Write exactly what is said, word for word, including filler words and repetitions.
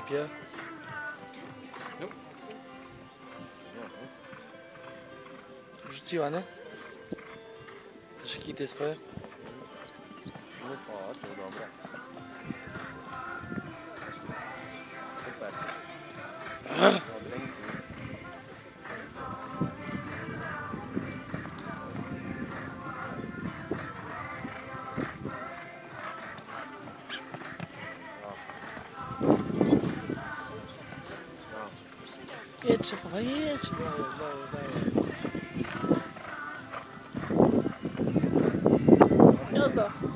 sypie. No. Rzuciła, nie? Szkity swoje. No o, to dobra. Super. Od ręki. Jedź, szefowa, jedź. Jazda.